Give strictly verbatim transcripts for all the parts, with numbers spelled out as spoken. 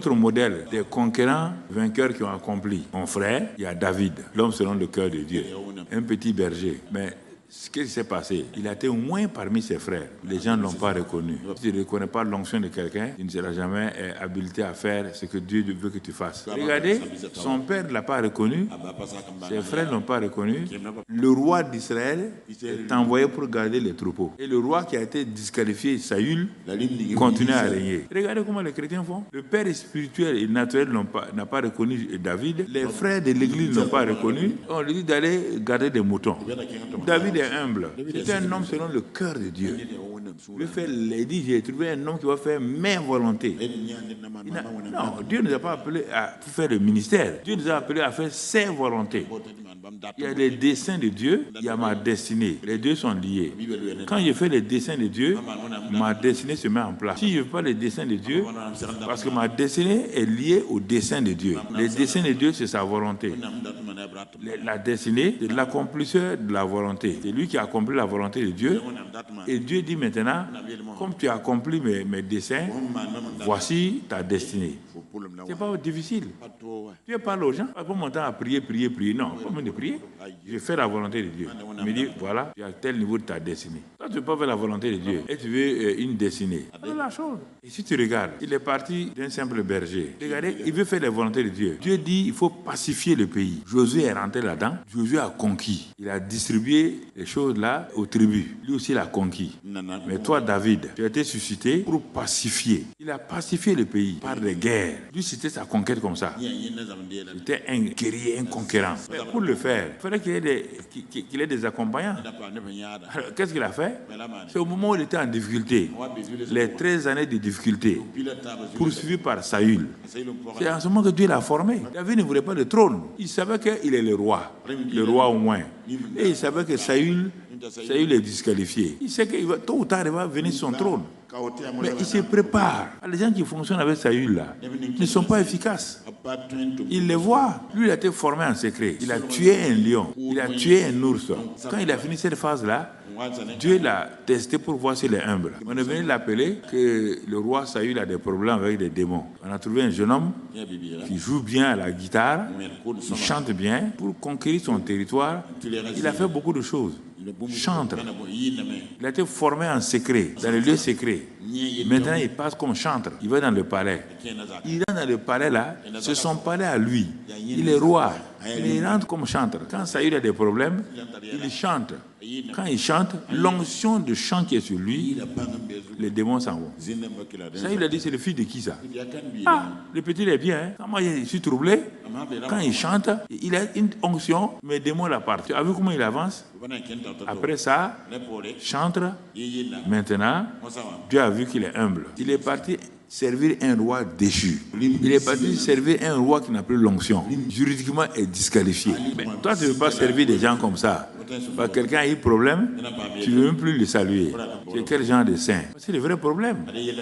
Autre modèle des conquérants vainqueurs qui ont accompli. Mon frère, il y a David, l'homme selon le cœur de Dieu, un petit berger. Mais ce qui s'est passé, il a été moins parmi ses frères. Les gens ne l'ont pas reconnu. Si tu ne reconnais pas l'onction de quelqu'un, tu ne seras jamais habilité à faire ce que Dieu veut que tu fasses. Regardez, son père ne l'a pas reconnu, ses frères ne l'ont pas reconnu. Le roi d'Israël est envoyé pour garder les troupeaux. Et le roi qui a été disqualifié, Saül, continue à régner. Regardez comment les chrétiens font. Le père spirituel et naturel n'a pas reconnu David. Les frères de l'église ne l'ont pas reconnu. On lui dit d'aller garder des moutons. David est humble. C'est un homme selon le cœur de Dieu. Il fait, il dit, j'ai trouvé un homme qui va faire mes volontés. Non, Dieu ne nous a pas appelés à faire le ministère. Dieu nous a appelés à faire ses volontés. Il y a les desseins de Dieu, il y a ma destinée. Les deux sont liés. Quand je fais les desseins de Dieu, ma destinée se met en place. Si je ne fais pas les desseins de Dieu, parce que ma destinée est liée aux desseins de Dieu. Les desseins de Dieu, c'est sa volonté. La destinée, c'est l'accomplisseur de la volonté. C'est lui qui a accompli la volonté de Dieu. Et Dieu dit maintenant, comme tu as accompli mes, mes desseins, voici ta destinée. C'est pas difficile. Dieu parle aux gens. Pas mon temps à prier, prier, prier. Non, pas mon de prier. Je fais la volonté de Dieu. Il me dit, voilà, tu as tel niveau de ta destinée. Toi, tu ne veux pas faire la volonté de Dieu et tu veux euh, une destinée. C'est la chose. Et si tu regardes, il est parti d'un simple berger. Regardez, il veut faire la volonté de Dieu. Dieu dit, il faut pacifier le pays. Josué est rentré là-dedans. Josué a conquis. Il a distribué les choses là aux tribus. Lui aussi, il a conquis. Mais toi, David, tu as été suscité pour pacifier. Il a pacifié le pays par des guerres. Lui, c'était sa conquête comme ça. C'était un guerrier, un conquérant. Mais pour le faire, il fallait qu'il ait des, qu'il ait des accompagnants. Alors, qu'est-ce qu'il a fait? C'est au moment où il était en difficulté, les treize années de difficulté, poursuivi par Saül. C'est en ce moment que Dieu l'a formé. David ne voulait pas le trône. Il savait qu'il est le roi, le roi au moins. Et il savait que Saül, Saül est disqualifié. Il sait que tôt ou tard, il va venir sur son trône. Mais il se prépare. Les gens qui fonctionnent avec Saül là ne sont pas efficaces. Il les voit. Lui, il a été formé en secret. Il a tué un lion. Il a tué un ours. Quand il a fini cette phase-là, Dieu l'a testé pour voir s'il est humble. On est venu l'appeler que le roi Saül a des problèmes avec des démons. On a trouvé un jeune homme qui joue bien à la guitare, qui chante bien pour conquérir son territoire. Il a fait beaucoup de choses. Chantre. Il a été formé en secret, dans le lieu secret. Maintenant, il passe comme chantre. Il va dans le palais. Il est dans le palais là, c'est son palais à lui. Il est roi. Il rentre comme chantre. Quand Saül a des problèmes, il chante. Quand il chante, l'onction de chant qui est sur lui, les démons s'en vont. Saül a dit, c'est le fils de qui ça? Ah, le petit il est bien. Hein? Quand moi je suis troublé, quand il chante, il a une onction, mes démons la partent. Tu as vu comment il avance? Après ça, chantre. Maintenant, Dieu a vu qu'il est humble. Il est parti servir un roi déchu. Il est parti servir un roi qui n'a plus l'onction. Juridiquement, est disqualifié. Mais toi, tu ne veux pas servir des gens comme ça. Quand quelqu'un a eu problème, tu ne veux même plus le saluer. C'est quel genre de saint? C'est le vrai problème.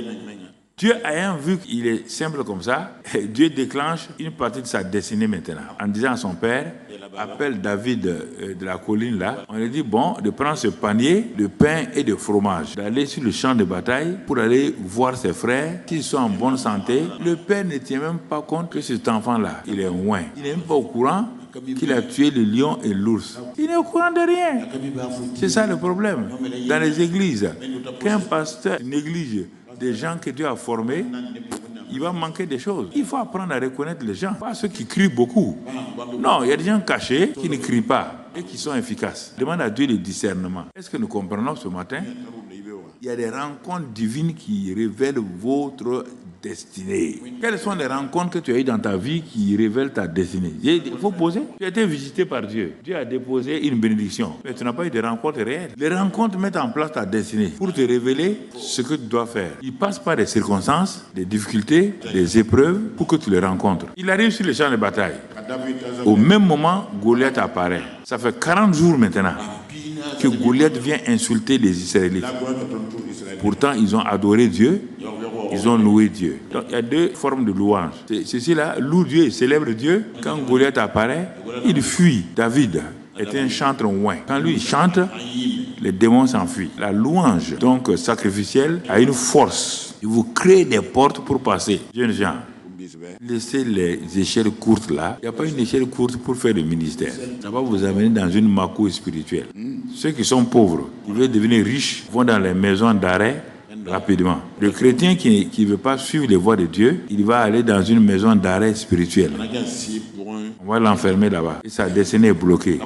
Dieu ayant vu qu'il est simple comme ça, Dieu déclenche une partie de sa destinée maintenant. En disant à son père, appelle David de la colline là, on lui dit bon, de prendre ce panier de pain et de fromage, d'aller sur le champ de bataille pour aller voir ses frères, qu'ils sont en bonne santé. Le père ne tient même pas compte que cet enfant-là, il est loin. Il n'est même pas au courant qu'il a tué le lion et l'ours. Il n'est au courant de rien. C'est ça le problème. Dans les églises, qu'un pasteur néglige des gens que Dieu a formés, il va manquer des choses. Il faut apprendre à reconnaître les gens, pas ceux qui crient beaucoup. Non, il y a des gens cachés qui ne crient pas et qui sont efficaces. Demande à Dieu le discernement. Est-ce que nous comprenons ce matin? Il y a des rencontres divines qui révèlent votre destinée. Quelles sont les rencontres que tu as eues dans ta vie qui révèlent ta destinée? Il faut poser. Tu as été visité par Dieu. Dieu a déposé une bénédiction. Mais tu n'as pas eu de rencontres réelles. Les rencontres mettent en place ta destinée pour te révéler ce que tu dois faire. Ils passent par des circonstances, des difficultés, des épreuves pour que tu les rencontres. Il arrive sur le champ de bataille. Au même moment, Goliath apparaît. Ça fait quarante jours maintenant que Goliath vient insulter les Israélites. Pourtant, ils ont adoré Dieu. Ils ont loué Dieu. Donc, il y a deux formes de louange. Ceci-là, loue Dieu et célèbre Dieu. Quand Goliath apparaît, il fuit. David était un chantre ouin. Quand lui il chante, les démons s'enfuient. La louange, donc sacrificielle, a une force. Il vous crée des portes pour passer. Jeunes gens, Laissez les échelles courtes là. Il n'y a pas une échelle courte pour faire le ministère. Ça va vous amener dans une macouille spirituelle. Ceux qui sont pauvres, qui veulent devenir riches, vont dans les maisons d'arrêt rapidement. Le chrétien qui ne veut pas suivre les voies de Dieu, il va aller dans une maison d'arrêt spirituelle. On va l'enfermer là-bas. Et sa destinée est bloquée.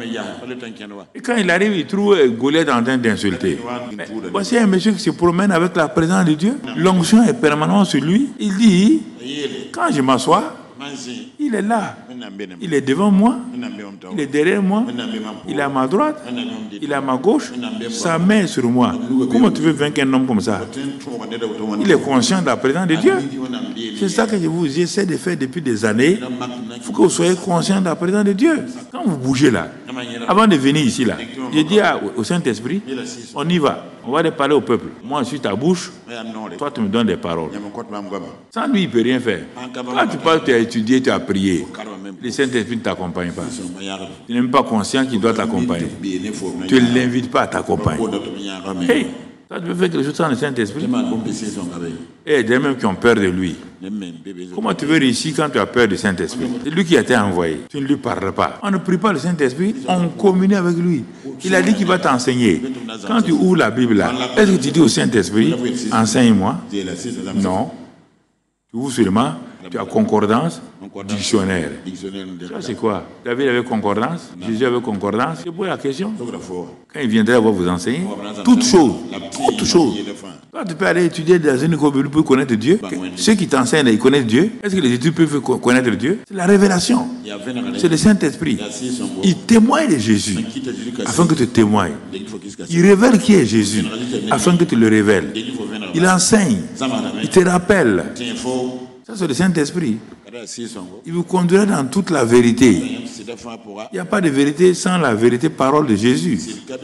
Et quand il arrive, il trouve Goliath en train d'insulter. Voici un monsieur qui se promène avec la présence de Dieu. L'onction est permanente sur lui. Il dit, quand je m'assois, il est là. Il est devant moi. Il est derrière moi. Il est à ma droite. Il est à ma gauche. Sa main est sur moi. Comment tu veux vaincre un homme comme ça? Il est conscient de la présence de Dieu. C'est ça que je vous j'essaie de faire depuis des années. Il faut que vous soyez conscient de la présence de Dieu. Quand vous bougez là, avant de venir ici là, j'ai dit à, au Saint-Esprit, on y va. On va aller parler au peuple. Moi, je suis ta bouche. Toi, tu me donnes des paroles. Sans lui, il ne peut rien faire. Quand tu parles, tu as étudié, tu as prié. Le Saint-Esprit ne t'accompagne pas. Tu n'es même pas conscient qu'il doit t'accompagner. Tu ne l'invites pas à t'accompagner. Hey, toi, tu peux faire quelque chose sans le Saint-Esprit. Et il y a des mêmes qui ont peur de lui. Comment tu veux réussir quand tu as peur du Saint-Esprit? C'est lui qui a été envoyé. Tu ne lui parles pas. On ne prie pas le Saint-Esprit, on communie avec lui. Il a dit qu'il va t'enseigner. Quand tu ouvres la Bible là, est-ce que tu dis au Saint-Esprit, enseigne-moi? Non. Tu ouvres seulement, tu as concordance, dictionnaire. Ça c'est quoi? David avait concordance, Jésus avait concordance. Je pose la question. Quand il viendrait, il va vous enseigner toutes choses. Toutes choses. Quand tu peux aller étudier dans une école pour connaître Dieu, ceux qui t'enseignent, ils connaissent Dieu. Est-ce que les études peuvent connaître Dieu? C'est la révélation. C'est le Saint-Esprit. Il témoigne de Jésus afin que tu témoignes. Il révèle qui est Jésus afin que tu le révèles. Il enseigne. Il te rappelle. Ça, c'est le Saint-Esprit. Il vous conduira dans toute la vérité. Il n'y a pas de vérité sans la vérité, parole de Jésus.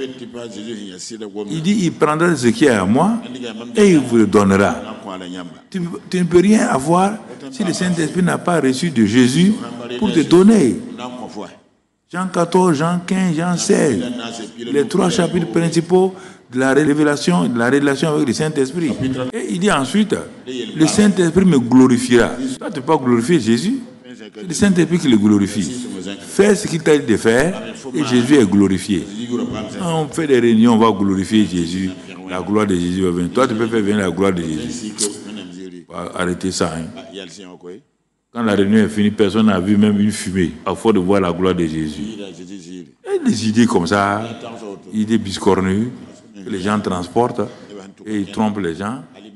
Il dit, il prendra ce qui est à moi et il vous le donnera. Tu, tu ne peux rien avoir si le Saint-Esprit n'a pas reçu de Jésus pour te donner. Jean quatorze, Jean quinze, Jean seize. Les trois chapitres principaux de la révélation, de la relation avec le Saint-Esprit. Et il dit ensuite, le Saint-Esprit me glorifiera. Toi, tu ne peux pas glorifier Jésus. C'est le Saint-Esprit qui le glorifie. Fais ce qu'il t'a dit de faire et Jésus est glorifié. Quand on fait des réunions, on va glorifier Jésus. La gloire de Jésus va venir. Toi, tu peux faire venir la gloire de Jésus. Arrêtez ça. Hein. Quand la réunion est finie, personne n'a vu même une fumée, à force de voir la gloire de Jésus. Et des idées comme ça, idées biscornues, que les gens transportent et ils trompent les gens.